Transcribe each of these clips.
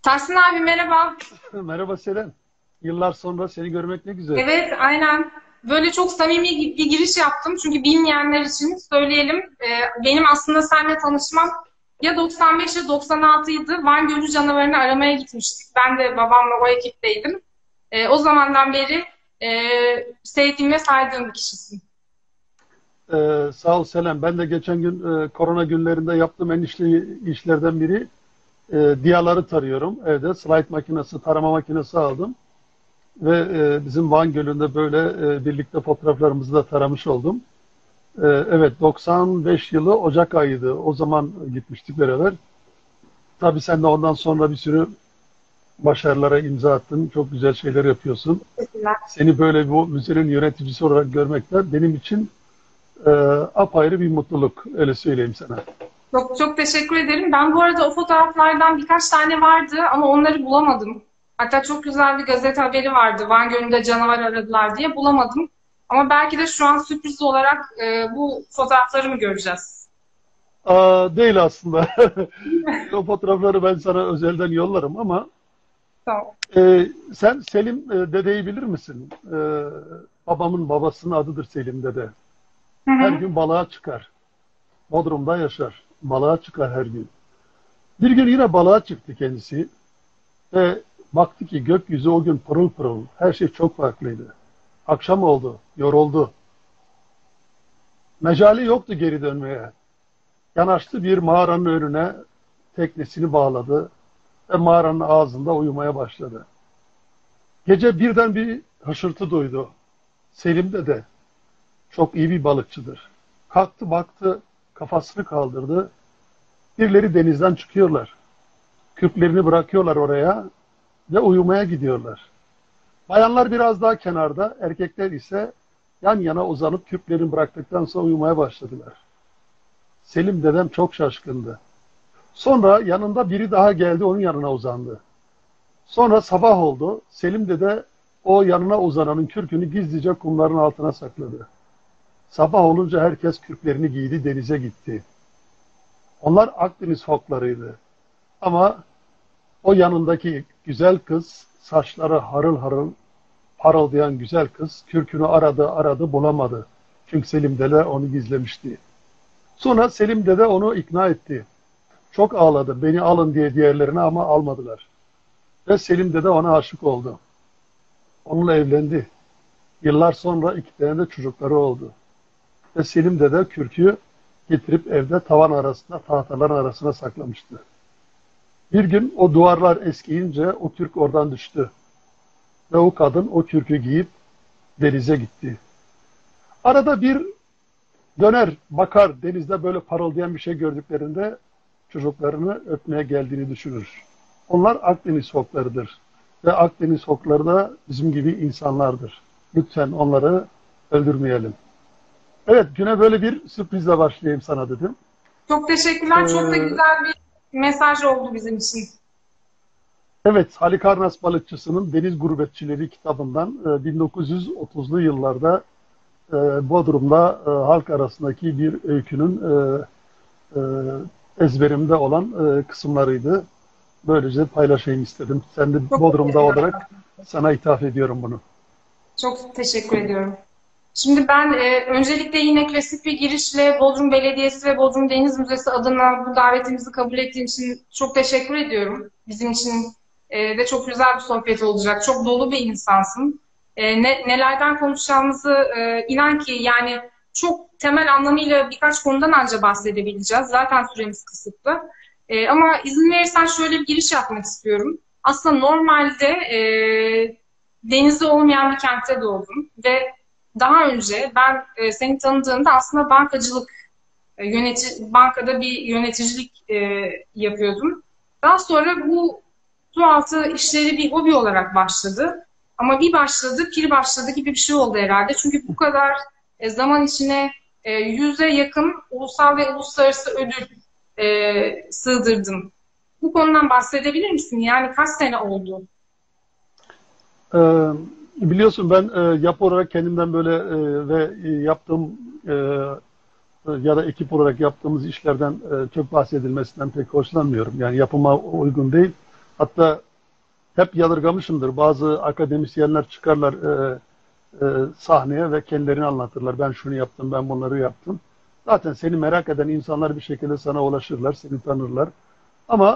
Tahsin abi merhaba. Merhaba Selen. Yıllar sonra seni görmek ne güzel. Evet, aynen. Böyle çok samimi bir giriş yaptım. Çünkü bilmeyenler için söyleyelim. Benim aslında seninle tanışmam ya 95 ya 96 idi. Van Gölü canavarını aramaya gitmiştik. Ben de babamla o ekipteydim. O zamandan beri e, sevdiğim ve saydığım bir kişisin. Sağ ol Selen. Ben de geçen gün korona günlerinde yaptığım en işli işlerden biri diyaları tarıyorum. Evde slide makinesi, tarama makinesi aldım. Ve bizim Van Gölü'nde böyle birlikte fotoğraflarımızı da taramış oldum. Evet, 95 yılı Ocak ayıydı. O zaman gitmiştik beraber. Tabii sen de ondan sonra bir sürü başarılara imza attın. Çok güzel şeyler yapıyorsun. Teşekkürler. Seni böyle bu müzenin yöneticisi olarak görmek de benim için Ee, apayrı bir mutluluk, öyle söyleyeyim sana. Çok çok teşekkür ederim. Ben bu arada o fotoğraflardan birkaç tane vardı ama onları bulamadım. Hatta çok güzel bir gazete haberi vardı. Van Gölü'nde canavar aradılar diye bulamadım. Ama belki de şu an sürpriz olarak bu fotoğrafları mı göreceğiz? Değil aslında. O fotoğrafları ben sana özelden yollarım ama Tamam. sen Selim dedeyi bilir misin? Babamın babasının adıdır Selim dede. Hı Her hı. gün balığa çıkar. Bodrum'da yaşar. Balığa çıkar her gün. Bir gün yine balığa çıktı kendisi ve baktı ki gökyüzü o gün pırıl pırıl. Her şey çok farklıydı. Akşam oldu, yoruldu. Mecali yoktu geri dönmeye. Yanaştı bir mağaranın önüne, teknesini bağladı ve mağaranın ağzında uyumaya başladı. Gece birden bir hışırtı duydu. Selim de çok iyi bir balıkçıdır. Kalktı baktı, kafasını kaldırdı. Birileri denizden çıkıyorlar. Kürklerini bırakıyorlar oraya ve uyumaya gidiyorlar. Bayanlar biraz daha kenarda, erkekler ise yan yana uzanıp kürklerini bıraktıktan sonra uyumaya başladılar. Selim dedem çok şaşkındı. Sonra yanında biri daha geldi, onun yanına uzandı. Sonra sabah oldu. Selim dede o yanına uzananın kürkünü gizlice kumların altına sakladı. Sabah olunca herkes kürklerini giydi, denize gitti. Onlar Akdeniz foklarıydı. Ama o yanındaki güzel kız, saçları harıl harıl parıldayan güzel kız, kürkünü aradı aradı bulamadı. Çünkü Selim dede onu gizlemişti. Sonra Selim dede onu ikna etti. Çok ağladı, beni alın diye diğerlerine ama almadılar. Ve Selim dede ona aşık oldu. Onunla evlendi. Yıllar sonra iki tane de çocukları oldu. Ve Selim dede kürkü getirip evde tavan arasında, tahtaların arasına saklamıştı. Bir gün o duvarlar eskiyince o kürk oradan düştü. Ve o kadın o kürkü giyip denize gitti. Arada bir döner, bakar denizde böyle parıldayan bir şey gördüklerinde çocuklarını öpmeye geldiğini düşünür. Onlar Akdeniz foklarıdır. Ve Akdeniz fokları da bizim gibi insanlardır. Lütfen onları öldürmeyelim. Evet, güne böyle bir sürprizle başlayayım sana dedim. Çok teşekkürler. Çok da Ee, güzel bir mesaj oldu bizim için. evet, Halikarnas Balıkçısının Deniz Gurbetçileri kitabından 1930'lu yıllarda Bodrum'da halk arasındaki bir öykünün e, ezberimde olan kısımlarıydı. Böylece paylaşayım istedim. Sen de Çok Bodrum'da teşekkürler. olarak sana ithaf ediyorum bunu. Çok teşekkür ediyorum. Şimdi ben öncelikle yine klasik bir girişle Bodrum Belediyesi ve Bodrum Deniz Müzesi adına bu davetimizi kabul ettiğin için çok teşekkür ediyorum. Bizim için de çok güzel bir sohbet olacak. Çok dolu bir insansın. Nelerden konuşacağımızı inan ki yani çok temel anlamıyla birkaç konudan anca bahsedebileceğiz. Zaten süremiz kısıtlı. Ama izin verirsen şöyle bir giriş yapmak istiyorum. Aslında normalde denizi olmayan bir kentte doğdum ve daha önce ben seni tanıdığımda aslında bankacılık, bankada bir yöneticilik yapıyordum. Daha sonra bu su altı işleri bir hobi olarak başladı. Ama bir başladı, pir başladı gibi bir şey oldu herhalde. Çünkü bu kadar zaman içine 100'e yakın ulusal ve uluslararası ödül sığdırdım. Bu konudan bahsedebilir misin? Yani kaç sene oldu? Ee, biliyorsun ben yapı olarak kendimden böyle ve yaptığım ya da ekip olarak yaptığımız işlerden çok bahsedilmesinden pek hoşlanmıyorum. Yani yapıma uygun değil. Hatta hep yadırgamışımdır. Bazı akademisyenler çıkarlar sahneye ve kendilerini anlatırlar. Ben şunu yaptım, ben bunları yaptım. Zaten seni merak eden insanlar bir şekilde sana ulaşırlar, seni tanırlar. Ama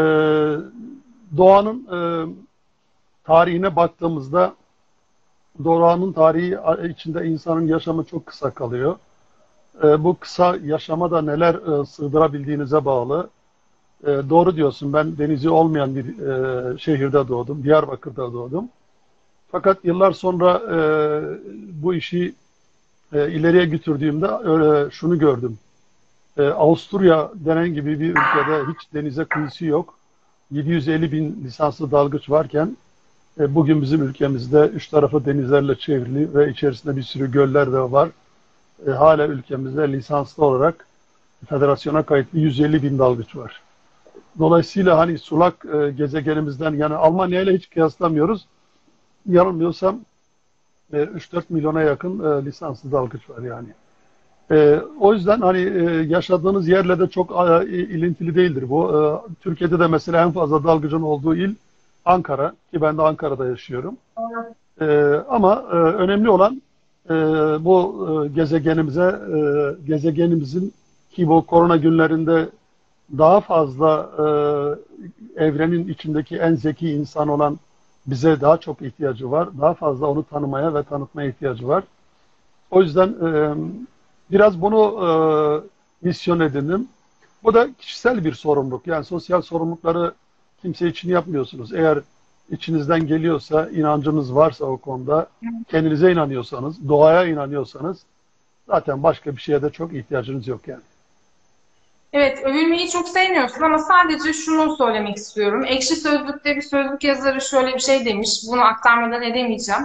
doğanın tarihine baktığımızda doğanın tarihi içinde insanın yaşamı çok kısa kalıyor. Bu kısa yaşama da neler sığdırabildiğinize bağlı. Doğru diyorsun. Ben denizi olmayan bir şehirde doğdum. Diyarbakır'da doğdum. Fakat yıllar sonra bu işi ileriye götürdüğümde şunu gördüm. Avusturya denen gibi bir ülkede hiç denize kıyısı yok. 750 bin lisanslı dalgıç varken bugün bizim ülkemizde üç tarafı denizlerle çevrili ve içerisinde bir sürü göller de var. Hala ülkemizde lisanslı olarak federasyona kayıtlı 150 bin dalgıç var. Dolayısıyla hani sulak gezegenimizden yani Almanya ile hiç kıyaslamıyoruz. Yanılmıyorsam 3-4 milyona yakın lisanslı dalgıç var yani. O yüzden hani yaşadığınız yerle de çok ilintili değildir bu. Türkiye'de de mesela en fazla dalgıcın olduğu il Ankara ki ben de Ankara'da yaşıyorum. Ama önemli olan bu gezegenimizin ki bu korona günlerinde daha fazla evrenin içindeki en zeki insan olan bize daha çok ihtiyacı var. Daha fazla onu tanımaya ve tanıtmaya ihtiyacı var. O yüzden biraz bunu misyon edindim. Bu da kişisel bir sorumluluk. Yani sosyal sorumlulukları kimse için yapmıyorsunuz. Eğer içinizden geliyorsa, inancınız varsa o konuda, kendinize inanıyorsanız, doğaya inanıyorsanız zaten başka bir şeye de çok ihtiyacınız yok yani. Evet, övülmeyi çok sevmiyorsun ama sadece şunu söylemek istiyorum. Ekşi Sözlük'te bir sözlük yazarı şöyle bir şey demiş. Bunu aktarmadan edemeyeceğim.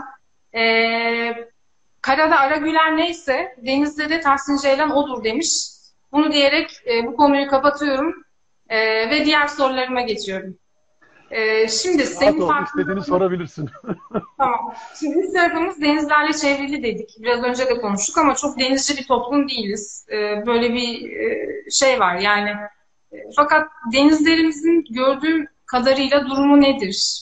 Karada Aragüler neyse, denizde de Tahsin Ceylan odur demiş. Bunu diyerek bu konuyu kapatıyorum ve diğer sorularıma geçiyorum. Şimdi Rahat senin ol, istediğini farkındalığın... sorabilirsin. Tamam. Şimdi biz tarafımız denizlerle çevrili dedik. Biraz önce de konuştuk ama çok denizci bir toplum değiliz. Böyle bir şey var yani. Fakat denizlerimizin gördüğüm kadarıyla durumu nedir?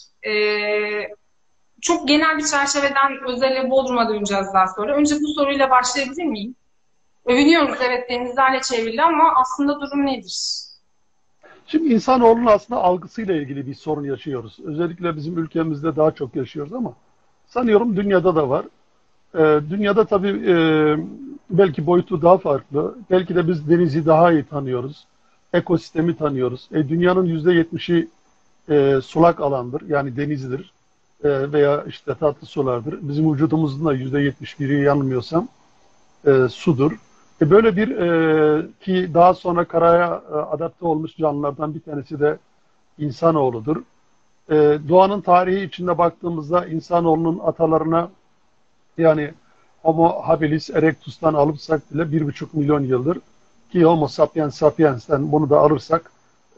Çok genel bir çerçeveden özele Bodrum'a döneceğiz daha sonra. Önce bu soruyla başlayabilir miyim? Övünüyoruz evet denizlerle çevrili ama aslında durum nedir? Şimdi insanoğlunun aslında algısıyla ilgili bir sorun yaşıyoruz. Özellikle bizim ülkemizde daha çok yaşıyoruz ama sanıyorum dünyada da var. Dünyada tabii belki boyutu daha farklı. Belki de biz denizi daha iyi tanıyoruz. Ekosistemi tanıyoruz. Dünyanın %70'i sulak alandır. Yani denizdir. Veya işte tatlı sulardır. Bizim vücudumuzun da %71'i yanılmıyorsam sudur. Böyle bir ki daha sonra karaya adapte olmuş canlılardan bir tanesi de insanoğludur. Doğanın tarihi içinde baktığımızda insanoğlunun atalarına yani Homo habilis erectus'tan alırsak bile 1,5 milyon yıldır ki Homo sapiens sapiens'ten bunu da alırsak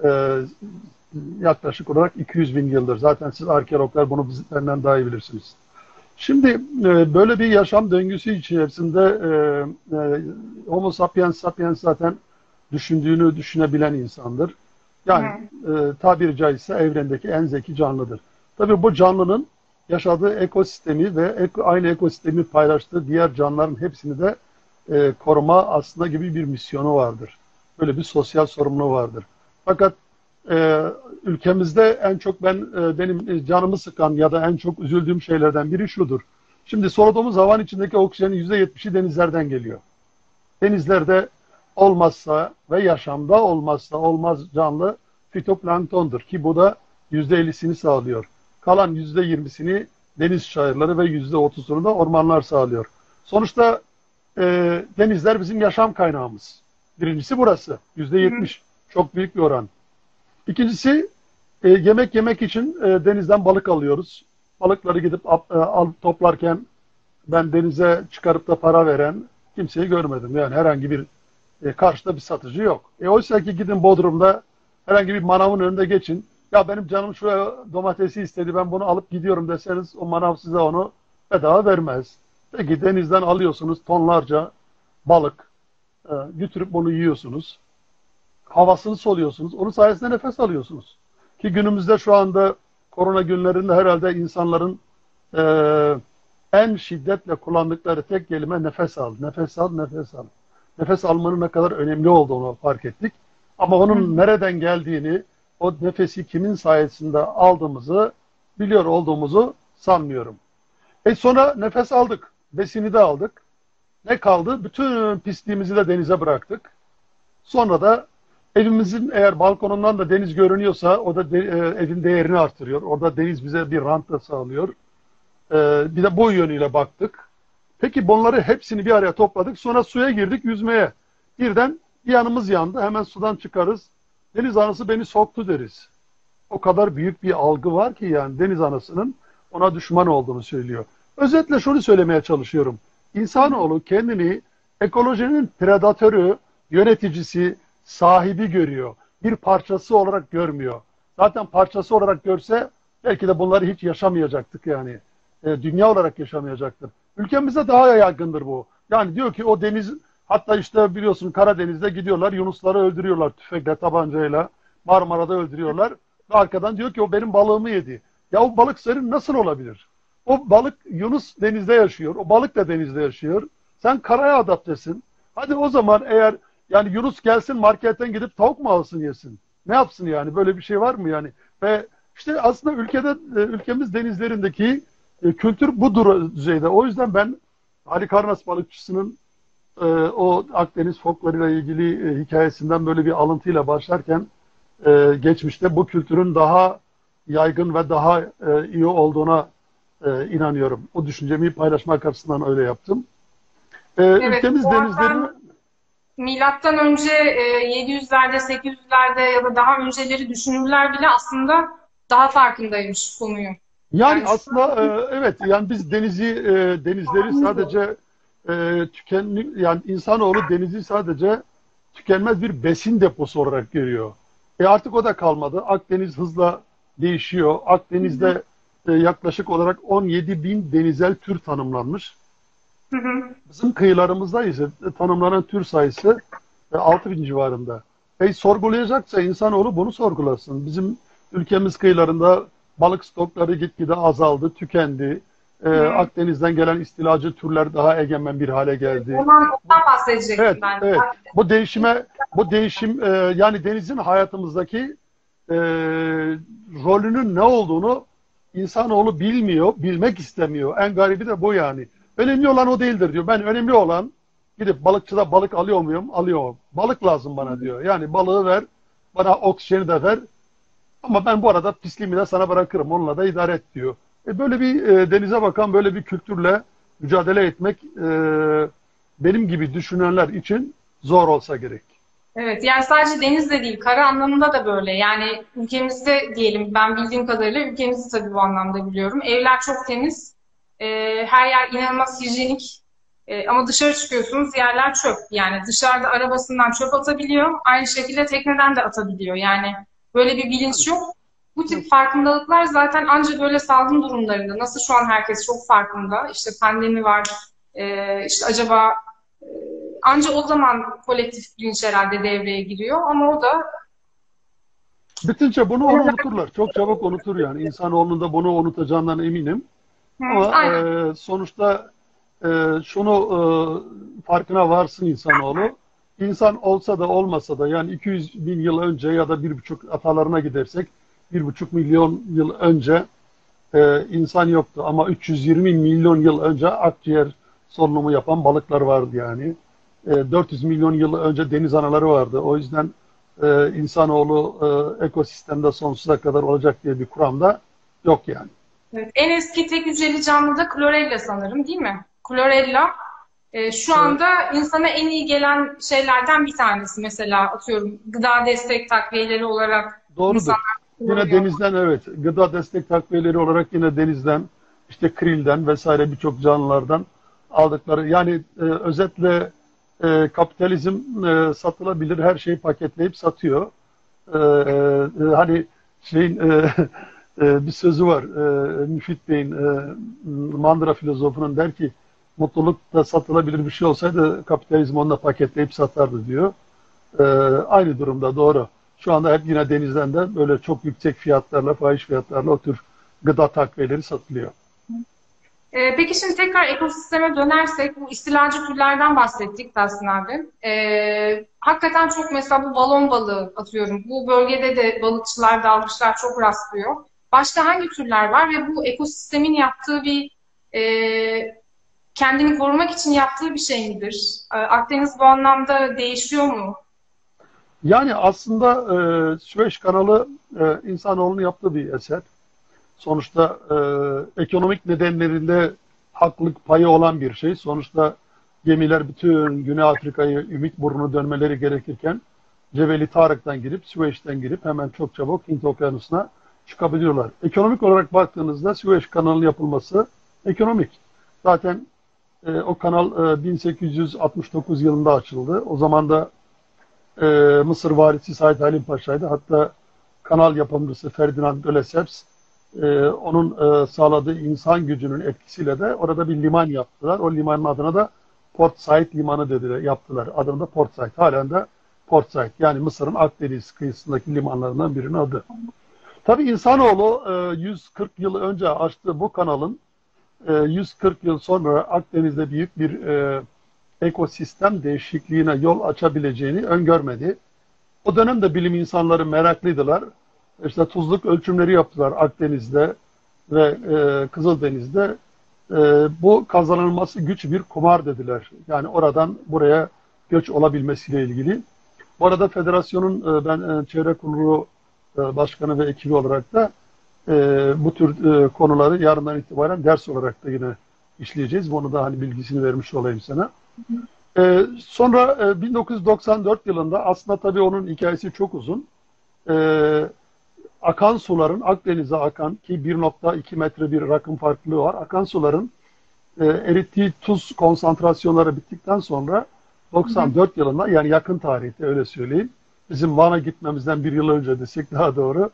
yaklaşık olarak 200 bin yıldır. Zaten siz arkeologlar bunu bizden daha iyi bilirsiniz. Şimdi böyle bir yaşam döngüsü içerisinde Homo sapiens sapiens zaten düşündüğünü düşünebilen insandır. Yani tabiri caizse evrendeki en zeki canlıdır. Tabii bu canlının yaşadığı ekosistemi ve aynı ekosistemi paylaştığı diğer canlıların hepsini de koruma aslında gibi bir misyonu vardır. Böyle bir sosyal sorumluluğu vardır. Fakat ülkemizde en çok benim canımı sıkan ya da en çok üzüldüğüm şeylerden biri şudur. Şimdi soluduğumuz havanın içindeki oksijenin %70'i denizlerden geliyor. Denizlerde olmazsa ve yaşamda olmazsa olmaz canlı fitoplanktondur ki bu da %50'sini sağlıyor. Kalan %20'sini deniz çayırları ve %30'unu da ormanlar sağlıyor. Sonuçta denizler bizim yaşam kaynağımız. Birincisi burası. %70. Çok büyük bir oran. İkincisi yemek yemek için denizden balık alıyoruz. Balıkları gidip toplarken ben denize çıkarıp da para veren kimseyi görmedim. Yani herhangi bir karşıda bir satıcı yok. Oysa ki gidin Bodrum'da herhangi bir manavın önünde geçin. Ya benim canım şuraya domatesi istedi ben bunu alıp gidiyorum deseniz o manav size onu bedava vermez. Peki denizden alıyorsunuz tonlarca balık götürüp bunu yiyorsunuz. Havasını soluyorsunuz. Onun sayesinde nefes alıyorsunuz. Ki günümüzde şu anda korona günlerinde herhalde insanların en şiddetle kullandıkları tek kelime nefes al, nefes al, nefes al. Nefes almanın ne kadar önemli olduğunu fark ettik. Ama onun nereden geldiğini, o nefesi kimin sayesinde aldığımızı biliyor olduğumuzu sanmıyorum. Sonra nefes aldık, besini de aldık. Ne kaldı? Bütün pisliğimizi de denize bıraktık. Sonra da evimizin eğer balkonundan da deniz görünüyorsa o da evin değerini artırıyor. Orada deniz bize bir rant da sağlıyor. Bir de bu yönüyle baktık. Peki bunları hepsini bir araya topladık. Sonra suya girdik yüzmeye. Birden bir yanımız yandı. Hemen sudan çıkarız. Deniz anası beni soktu deriz. O kadar büyük bir algı var ki yani deniz anasının ona düşman olduğunu söylüyor. Özetle şunu söylemeye çalışıyorum. İnsanoğlu kendini ekolojinin predatörü, yöneticisi, sahibi görüyor. Bir parçası olarak görmüyor. Zaten parçası olarak görse belki de bunları hiç yaşamayacaktık yani. Dünya olarak yaşamayacaktık. Ülkemizde daha yaygındır bu. Yani diyor ki o deniz, hatta işte biliyorsun Karadeniz'de gidiyorlar, yunusları öldürüyorlar tüfekle, tabancayla. Marmara'da öldürüyorlar. Ve arkadan diyor ki o benim balığımı yedi. Ya o balık senin nasıl olabilir? O balık Yunus denizde yaşıyor. O balık da denizde yaşıyor. Sen karaya adaptesin. Hadi o zaman eğer yani Yunus gelsin marketten gidip tavuk mu alsın yesin? Ne yapsın yani? Böyle bir şey var mı yani? Ve işte aslında ülkemiz denizlerindeki kültür bu düzeyde. O yüzden ben Halikarnas balıkçısının o Akdeniz folkloruyla ilgili hikayesinden böyle bir alıntıyla başlarken geçmişte bu kültürün daha yaygın ve daha iyi olduğuna inanıyorum. O düşüncemi paylaşmak açısından öyle yaptım. Evet, Ülkemiz denizlerini... Milattan önce 700'lerde, 800'lerde ya da daha önceleri düşünürler bile aslında daha farkındaymış konuyu. Yani Yani aslında evet yani biz denizleri sadece yani insanoğlu denizi sadece tükenmez bir besin deposu olarak görüyor. Artık o da kalmadı. Akdeniz hızla değişiyor. Akdeniz'de yaklaşık olarak 17 bin denizel tür tanımlanmış. hı hı. Bizim kıyılarımızda ise tanımlanan tür sayısı 6 bin civarında. Sorgulayacaksa insanoğlu bunu sorgulasın. Bizim ülkemiz kıyılarında balık stokları gitgide azaldı, tükendi. Akdeniz'den gelen istilacı türler daha egemen bir hale geldi. Ondan bahsedecektim Evet, ben. evet. Bu değişim yani denizin hayatımızdaki rolünün ne olduğunu insanoğlu bilmiyor, bilmek istemiyor. En garibi de bu yani. Önemli olan o değildir diyor. Ben önemli olan gidip balıkçıda balık alıyor muyum? Alıyorum. Balık lazım bana diyor. Yani balığı ver, bana oksijeni de ver. Ama ben bu arada pisliğimi de sana bırakırım. Onunla da idare et diyor. Böyle bir denize bakan böyle bir kültürle mücadele etmek benim gibi düşünenler için zor olsa gerek. Evet, yani sadece denizde değil, kara anlamında da böyle. Yani ülkemizde diyelim, ben bildiğim kadarıyla ülkemizi tabii bu anlamda biliyorum. Evler çok temiz, her yer inanılmaz hijyenik. Ama dışarı çıkıyorsunuz, yerler çöp. Yani dışarıda arabasından çöp atabiliyor, aynı şekilde tekneden de atabiliyor. Yani böyle bir bilinç yok. Bu tip farkındalıklar zaten ancak böyle salgın durumlarında, nasıl şu an herkes çok farkında, işte pandemi var, işte acaba e, ancak o zaman kolektif bilinç herhalde devreye giriyor ama o da Bitince bunu onu unuturlar. Çok çabuk unutur yani. İnsanoğlunun da bunu unutacağından eminim. Ama aynen. sonuçta şunu farkına varsın insanoğlu. İnsan olsa da olmasa da yani 200 bin yıl önce ya da 1,5 atalarına gidersek 1,5 milyon yıl önce insan yoktu. Ama 320 milyon yıl önce akciğer solunumu yapan balıklar vardı yani. 400 milyon yıl önce deniz anaları vardı. O yüzden insanoğlu ekosistemde sonsuza kadar olacak diye bir kuramda yok yani. Evet. En eski tek hücreli canlı da klorella sanırım, değil mi? Klorella şu Evet. anda insana en iyi gelen şeylerden bir tanesi. Mesela atıyorum gıda destek takviyeleri olarak Doğrudur. insanlar Yine kullanıyor. denizden evet. Gıda destek takviyeleri olarak yine denizden, işte krilden vesaire birçok canlılardan aldıkları. Yani özetle kapitalizm satılabilir her şeyi paketleyip satıyor. Hani şeyin bir sözü var. Müfit Bey'in Mandıra filozofunun der ki mutluluk da satılabilir bir şey olsaydı kapitalizm onu da paketleyip satardı diyor. Aynı durumda doğru. Şu anda hep yine denizden de böyle çok yüksek fiyatlarla, fahiş fiyatlarla o tür gıda takviyeleri satılıyor. Peki şimdi tekrar ekosisteme dönersek bu istilacı türlerden bahsettik Tahsin abi. Hakikaten çok mesela bu balon balığı atıyorum. Bu bölgede de balıkçılar, dalgıçlar çok rastlıyor. Başka hangi türler var ve bu ekosistemin yaptığı bir kendini korumak için yaptığı bir şey midir? Akdeniz bu anlamda değişiyor mu? Yani aslında Süveyş kanalı insanoğlunun yaptığı bir eser. Sonuçta ekonomik nedenlerinde haklılık payı olan bir şey. Sonuçta gemiler bütün Güney Afrika'yı Ümitburnu'nu dönmeleri gerekirken Cebeli Tarık'tan girip Süveyş'ten girip hemen çok çabuk Hint Okyanusu'na çıkabiliyorlar. Ekonomik olarak baktığınızda Süveyş kanalının yapılması ekonomik. Zaten o kanal 1869 yılında açıldı. O zaman da Mısır valisi Said Halim Paşa'ydı. Hatta kanal yapımcısı Ferdinand de Lesseps onun sağladığı insan gücünün etkisiyle de orada bir liman yaptılar. O limanın adına da Port Said Limanı dediler, yaptılar. Adını da Port Said. Halen de Port Said. Yani Mısır'ın Akdeniz kıyısındaki limanlarından birinin adı. Tabii insanoğlu 140 yıl önce açtığı bu kanalın 140 yıl sonra Akdeniz'de büyük bir ekosistem değişikliğine yol açabileceğini öngörmedi. O dönemde bilim insanları meraklıydılar. İşte tuzluk ölçümleri yaptılar Akdeniz'de ve Kızıldeniz'de. Bu kazanılması güç bir kumar dediler. Yani oradan buraya göç olabilmesiyle ilgili. Bu arada federasyonun ben çevre kurulu başkanı ve ekibi olarak da bu tür konuları yarından itibaren ders olarak da yine işleyeceğiz. Bunu da hani bilgisini vermiş olayım sana. Sonra 1994 yılında aslında tabii onun hikayesi çok uzun. Akan suların Akdeniz'e akan ki 1,2 metre bir rakım farklılığı var. Akan suların erittiği tuz konsantrasyonları bittikten sonra 94 yılında yani yakın tarihte öyle söyleyeyim. Bizim Van'a gitmemizden bir yıl önce desek daha doğru.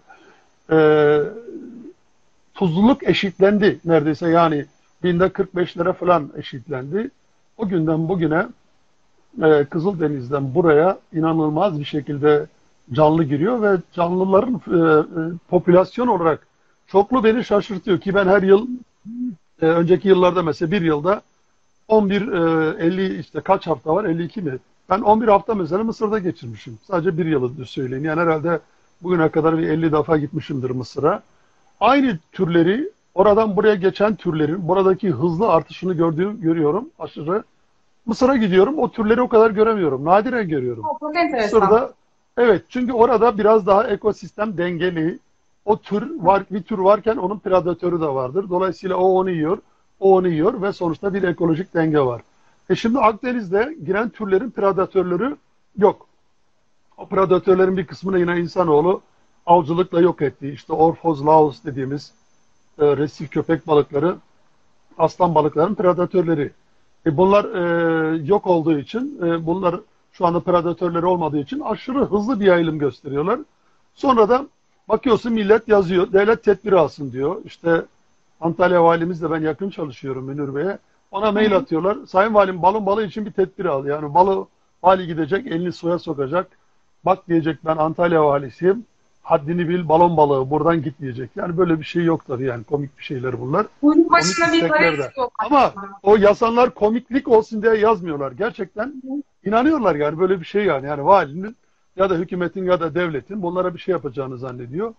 Tuzluluk eşitlendi neredeyse yani binde 45'lere falan eşitlendi. O günden bugüne Kızıldeniz'den buraya inanılmaz bir şekilde canlı giriyor ve canlıların popülasyon olarak çoklu beni şaşırtıyor ki ben her yıl önceki yıllarda mesela bir yılda 11 50 işte kaç hafta var 52 mi? Ben 11 hafta mesela Mısır'da geçirmişim. Sadece bir yılı söyleyeyim. Yani herhalde bugüne kadar bir 50 defa gitmişimdir Mısır'a. Aynı türleri oradan buraya geçen türlerin buradaki hızlı artışını görüyorum aşırı. Mısır'a gidiyorum o türleri o kadar göremiyorum. Nadiren görüyorum. Çok enteresan. Mısır'da evet çünkü orada biraz daha ekosistem dengeli. O tür var bir tür varken onun predatörü de vardır. Dolayısıyla o onu yiyor, o onu yiyor ve sonuçta bir ekolojik denge var. Şimdi Akdeniz'de giren türlerin predatörleri yok. O predatörlerin bir kısmını yine insanoğlu avcılıkla yok etti. İşte Orphoz laus dediğimiz resif köpek balıkları, aslan balıkların predatörleri. Bunlar yok olduğu için, bunlar şu anda predatörleri olmadığı için aşırı hızlı bir yayılım gösteriyorlar. Sonra da bakıyorsun millet yazıyor, devlet tedbiri alsın diyor. İşte Antalya valimizle ben yakın çalışıyorum Münir Bey'e. Ona mail atıyorlar. Sayın Valim balon balığı için bir tedbir al. Yani vali gidecek, elini suya sokacak. Bak diyecek ben Antalya valisiyim. Haddini bil balon balığı buradan git diyecek. Yani böyle bir şey yok tabii yani komik bir şeyler bunlar. Kuyruk Komik başına bir para isteklerde. yok. Ama o yasanlar komiklik olsun diye yazmıyorlar. Gerçekten inanıyorlar yani böyle bir şey yani. Yani valinin ya da hükümetin ya da devletin bunlara bir şey yapacağını zannediyor.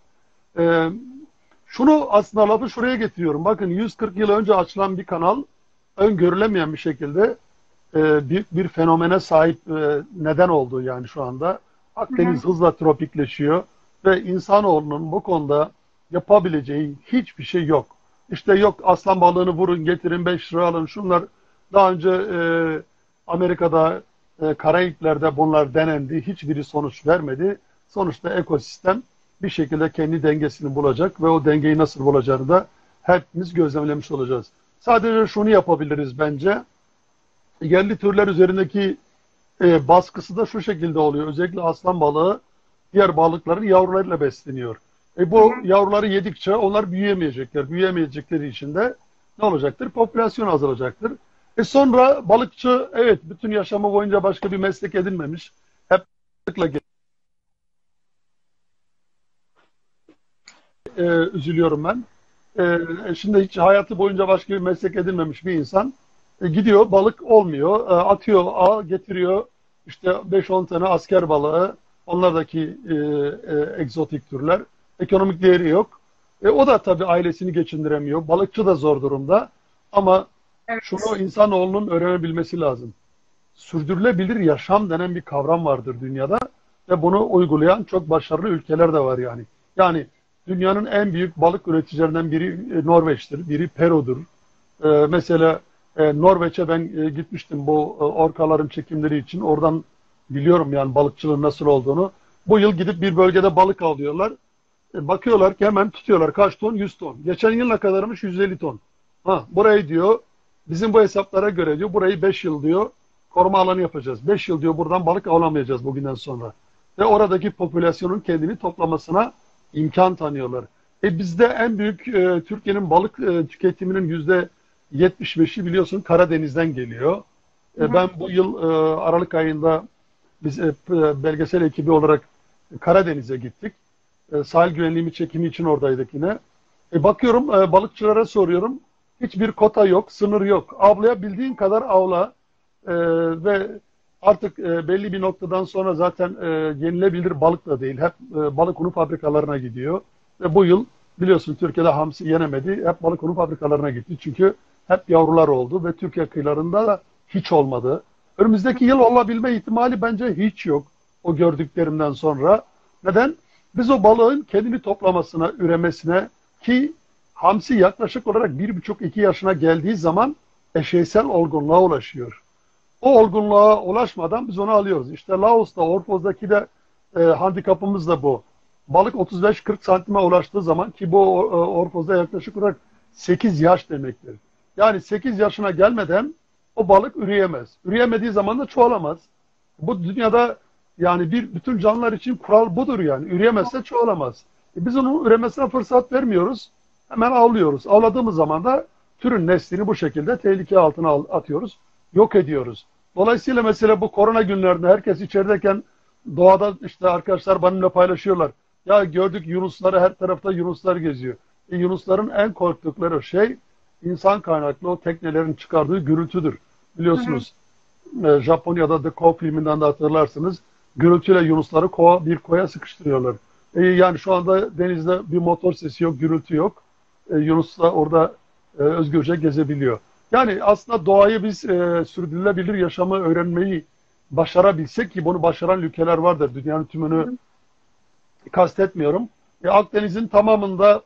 Şunu aslında lafı şuraya getiriyorum. Bakın 140 yıl önce açılan bir kanal öngörülemeyen bir şekilde büyük bir fenomene sahip neden oldu yani şu anda. Akdeniz hızla tropikleşiyor ve insanoğlunun bu konuda yapabileceği hiçbir şey yok. İşte yok aslan balığını vurun getirin 5 lira alın şunlar daha önce Amerika'da Karayipler'de bunlar denendi. Hiçbiri sonuç vermedi. Sonuçta ekosistem bir şekilde kendi dengesini bulacak ve o dengeyi nasıl bulacağını da hepimiz gözlemlemiş olacağız. Sadece şunu yapabiliriz bence. Yerli türler üzerindeki baskısı da şu şekilde oluyor. Özellikle aslan balığı diğer balıkların yavrularıyla besleniyor. Bu yavruları yedikçe onlar büyüyemeyecekler. Büyüyemeyecekleri için de ne olacaktır? Popülasyon azalacaktır. Sonra balıkçı evet bütün yaşamı boyunca başka bir meslek edinmemiş. Hep balıkla üzülüyorum ben. Şimdi hiç hayatı boyunca başka bir meslek edinmemiş bir insan gidiyor, balık olmuyor, atıyor, getiriyor işte 5-10 tane asker balığı, onlardaki egzotik türler, ekonomik değeri yok. O da tabii ailesini geçindiremiyor, balıkçı da zor durumda ama şunu Evet. insanoğlunun öğrenebilmesi lazım. Sürdürülebilir yaşam denen bir kavram vardır dünyada ve bunu uygulayan çok başarılı ülkeler de var yani. Yani dünyanın en büyük balık üreticilerinden biri Norveç'tir, biri Peru'dur. Mesela Norveç'e ben gitmiştim bu orkaların çekimleri için. Oradan biliyorum yani balıkçılığın nasıl olduğunu. Bu yıl gidip bir bölgede balık alıyorlar. Bakıyorlar ki hemen tutuyorlar. Kaç ton? 100 ton. Geçen yıl ne kadarmış? 150 ton. Ha, burayı diyor bizim bu hesaplara göre diyor burayı 5 yıl diyor koruma alanı yapacağız. 5 yıl diyor buradan balık alamayacağız bugünden sonra. Ve oradaki popülasyonun kendini toplamasına imkan tanıyorlar. Bizde en büyük Türkiye'nin balık tüketiminin %75'i biliyorsun Karadeniz'den geliyor. Hı hı. Ben bu yıl Aralık ayında biz belgesel ekibi olarak Karadeniz'e gittik. Sahil güvenliği çekimi için oradaydık yine. Bakıyorum balıkçılara soruyorum. Hiçbir kota yok, sınır yok. Avlayabildiğin kadar avla. Ve artık belli bir noktadan sonra zaten yenilebilir balık da değil. Hep balık unu fabrikalarına gidiyor. Ve bu yıl biliyorsun Türkiye'de hamsi yenemedi. Hep balık unu fabrikalarına gitti. Çünkü hep yavrular oldu ve Türkiye kıyılarında da hiç olmadı. Önümüzdeki yıl olabilme ihtimali bence hiç yok. O gördüklerimden sonra. Neden? Biz o balığın kendini toplamasına, üremesine ki hamsi yaklaşık olarak 1,5-2 yaşına geldiği zaman eşeysel olgunluğa ulaşıyor. O olgunluğa ulaşmadan biz onu alıyoruz. İşte Laos'ta, Orfoz'daki de handikapımız da bu. Balık 35-40 santime ulaştığı zaman ki bu Orfoz'da yaklaşık olarak 8 yaş demektir. Yani 8 yaşına gelmeden o balık üreyemez. Üreyemediği zaman da çoğalamaz. Bu dünyada yani bütün canlılar için kural budur yani. Üreyemezse çoğalamaz. Biz onun üremesine fırsat vermiyoruz. Hemen avlıyoruz. Avladığımız zaman da türün neslini bu şekilde tehlike altına atıyoruz. Yok ediyoruz. Dolayısıyla mesela bu korona günlerinde herkes içerideyken doğada işte arkadaşlar benimle paylaşıyorlar. Ya gördük yunusları her tarafta yunuslar geziyor. Yunusların en korktukları şey insan kaynaklı o teknelerin çıkardığı gürültüdür. Hı hı. Biliyorsunuz Japonya'da The Cove filminden de hatırlarsınız. Gürültüyle yunusları bir koya sıkıştırıyorlar. Yani şu anda denizde bir motor sesi yok, gürültü yok. Yunus da orada özgürce gezebiliyor. Yani aslında doğayı biz sürdürülebilir yaşamı öğrenmeyi başarabilsek ki bunu başaran ülkeler vardır. Dünyanın tümünü kastetmiyorum. Akdeniz'in tamamında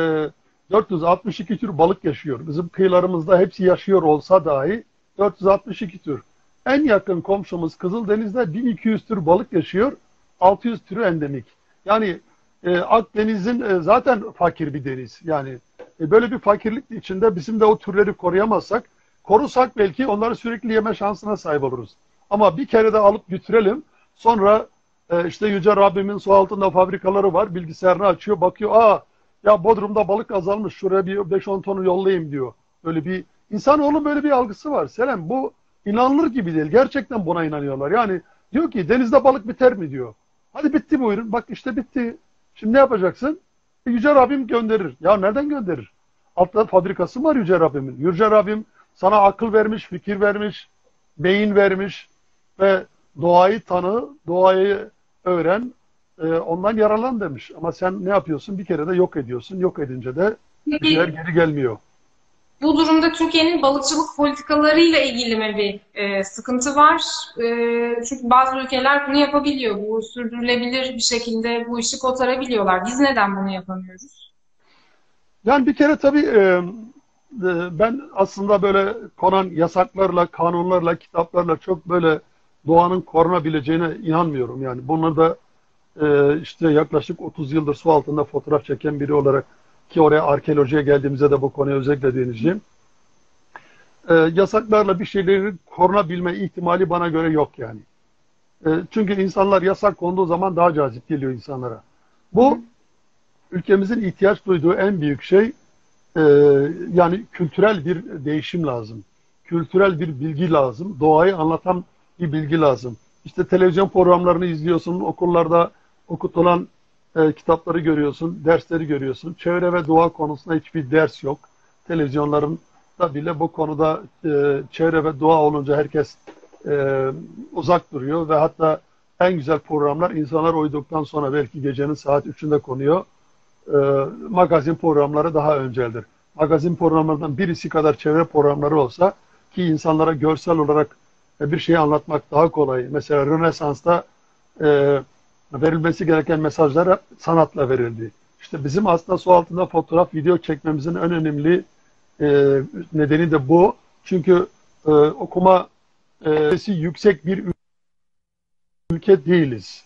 462 tür balık yaşıyor. Bizim kıyılarımızda hepsi yaşıyor olsa dahi 462 tür. En yakın komşumuz Kızıldeniz'de 1200 tür balık yaşıyor. 600 türü endemik. Yani Akdeniz'in zaten fakir bir deniz. Yani böyle bir fakirlik içinde bizim de o türleri koruyamazsak, korusak belki onları sürekli yeme şansına sahip oluruz. Ama bir kere de alıp götürelim. Sonra işte Yüce Rabbimin su altında fabrikaları var. Bilgisayarını açıyor, bakıyor. Ya Bodrum'da balık azalmış. Şuraya bir 5-10 tonu yollayayım diyor. Böyle bir insanoğlu böyle bir algısı var. Selam bu inanılır gibi değil. Gerçekten buna inanıyorlar. Yani diyor ki denizde balık biter mi diyor. Hadi bitti buyurun. Bak işte bitti. Şimdi ne yapacaksın? Yüce Rabbim gönderir. Ya nereden gönderir? Altta fabrikası var Yüce Rabbimin. Yüce Rabbim sana akıl vermiş, fikir vermiş, beyin vermiş ve doğayı tanı, doğayı öğren, ondan yararlan demiş. Ama sen ne yapıyorsun? Bir kere de yok ediyorsun. Yok edince de bir şeyler Peki geri gelmiyor. bu durumda Türkiye'nin balıkçılık politikalarıyla ilgili mi bir sıkıntı var? Çünkü bazı ülkeler bunu yapabiliyor. Bu sürdürülebilir bir şekilde bu işi kotarabiliyorlar. Biz neden bunu yapamıyoruz? Yani bir kere tabii ben aslında böyle konan yasaklarla, kanunlarla, kitaplarla çok böyle doğanın korunabileceğine inanmıyorum. Yani bunları da işte yaklaşık 30 yıldır su altında fotoğraf çeken biri olarak ki oraya arkeolojiye geldiğimizde de bu konuya özellikle değineceğim. Yasaklarla bir şeylerin korunabilme ihtimali bana göre yok yani. Çünkü insanlar yasak konduğu zaman daha cazip geliyor insanlara. Hı hı. Bu ülkemizin ihtiyaç duyduğu en büyük şey e, yani kültürel bir değişim lazım. Kültürel bir bilgi lazım. Doğayı anlatan bir bilgi lazım. İşte televizyon programlarını izliyorsun, okullarda okutulan kitapları görüyorsun, dersleri görüyorsun. Çevre ve doğa konusunda hiçbir ders yok. Televizyonlarında bile bu konuda çevre ve doğa olunca herkes uzak duruyor ve hatta en güzel programlar insanlar uyuduktan sonra belki gecenin saat 3'ünde konuyor. Magazin programları daha önceldir. Magazin programlarından birisi kadar çevre programları olsa ki insanlara görsel olarak bir şeyi anlatmak daha kolay. Mesela Rönesans'ta verilmesi gereken mesajlar hep sanatla verildi. İşte bizim aslında su altında fotoğraf, video çekmemizin en önemli nedeni de bu. Çünkü okuma yüksek bir ülke değiliz.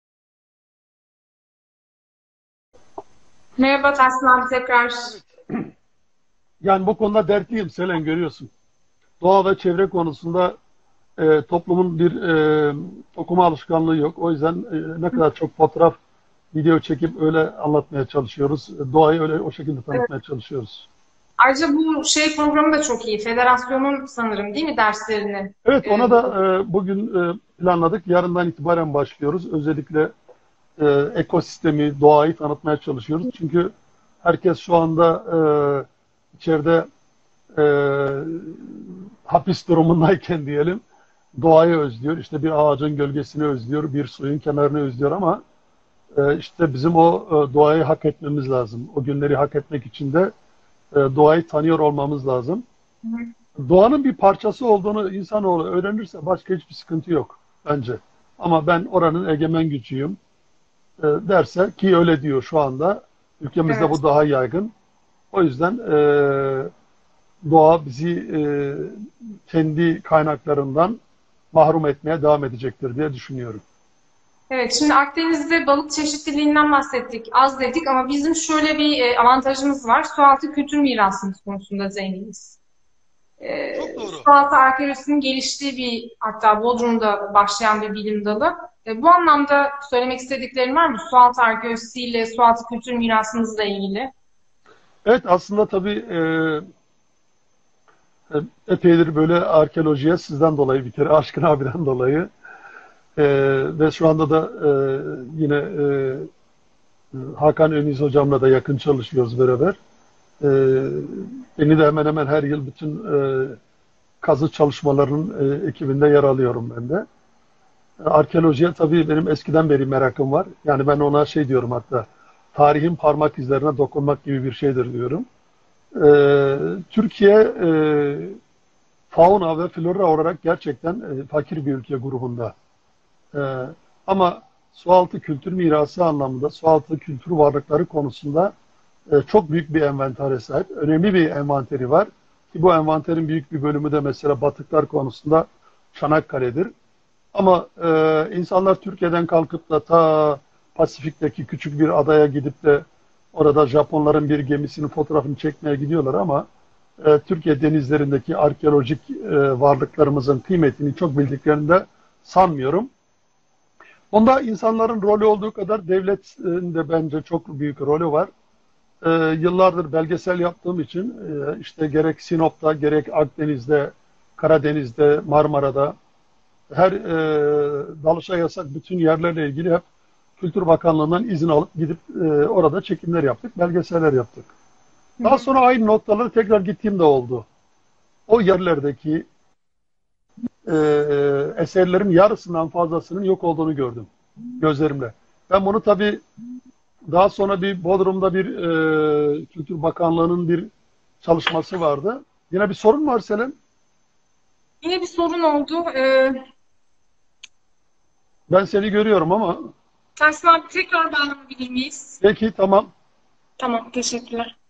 Merhaba Tahsin abi tekrar. Yani bu konuda dertliyim Selen, görüyorsun. Doğa ve çevre konusunda toplumun bir okuma alışkanlığı yok. O yüzden ne kadar çok fotoğraf, video çekip öyle anlatmaya çalışıyoruz. Doğayı öyle o şekilde Evet. tanıtmaya çalışıyoruz. Ayrıca bu programı da çok iyi. Federasyonun sanırım değil mi derslerini? Evet, ona Bu da bugün planladık. Yarından itibaren başlıyoruz. Özellikle ekosistemi, doğayı tanıtmaya çalışıyoruz. Çünkü herkes şu anda içeride e, hapis durumundayken diyelim doğayı özlüyor. İşte bir ağacın gölgesini özlüyor, bir suyun kenarını özlüyor ama işte bizim o doğayı hak etmemiz lazım. O günleri hak etmek için de doğayı tanıyor olmamız lazım. Doğanın bir parçası olduğunu insanoğlu öğrenirse başka hiçbir sıkıntı yok bence. Ama ben oranın egemen gücüyüm derse ki öyle diyor şu anda. Ülkemizde evet. bu daha yaygın. O yüzden doğa bizi kendi kaynaklarından mahrum etmeye devam edecektir diye düşünüyorum. Evet, şimdi Akdeniz'de balık çeşitliliğinden bahsettik, az dedik ama bizim şöyle bir avantajımız var. Sualtı kültür mirasımız konusunda zenginiz. Çok doğru. Sualtı arkeolojisinin geliştiği hatta Bodrum'da başlayan bir bilim dalı. Bu anlamda söylemek istediklerim var mı? Sualtı arkeolojisiyle, sualtı kültür mirasımızla ilgili. Evet, aslında tabii epeydir böyle arkeolojiye sizden dolayı bir kere Aşkın abiden dolayı ve şu anda da yine Hakan Öniz hocamla da yakın çalışıyoruz beraber. E, Beni de hemen hemen her yıl bütün kazı çalışmalarının ekibinde yer alıyorum ben de. Arkeolojiye tabii benim eskiden beri merakım var. Yani ben ona şey diyorum hatta, tarihin parmak izlerine dokunmak gibi bir şeydir diyorum. Türkiye fauna ve flora olarak gerçekten fakir bir ülke grubunda. E, Ama sualtı kültür mirası anlamında, sualtı kültür varlıkları konusunda çok büyük bir envantere sahip. Önemli bir envanteri var. Ki bu envanterin büyük bir bölümü de mesela batıklar konusunda Çanakkale'dir. Ama insanlar Türkiye'den kalkıp da ta Pasifik'teki küçük bir adaya gidip de orada Japonların bir gemisinin fotoğrafını çekmeye gidiyorlar ama Türkiye denizlerindeki arkeolojik varlıklarımızın kıymetini çok bildiklerini de sanmıyorum. Bunda insanların rolü olduğu kadar devletin de bence çok büyük rolü var. Yıllardır belgesel yaptığım için işte gerek Sinop'ta, gerek Akdeniz'de, Karadeniz'de, Marmara'da her dalışa yasak bütün yerlerle ilgili hep Kültür Bakanlığı'ndan izin alıp gidip orada çekimler yaptık, belgeseller yaptık. Hı Daha hı. sonra aynı noktalara tekrar gittiğim de oldu. O yerlerdeki e, eserlerin yarısından fazlasının yok olduğunu gördüm gözlerimle. Ben bunu tabii daha sonra bir Bodrum'da bir Kültür Bakanlığı'nın bir çalışması vardı. Yine bir sorun var Selen. Yine bir sorun oldu. Ben seni görüyorum ama Tahsin abi tekrar bağlanabilir miyiz? peki tamam. Tamam, teşekkürler.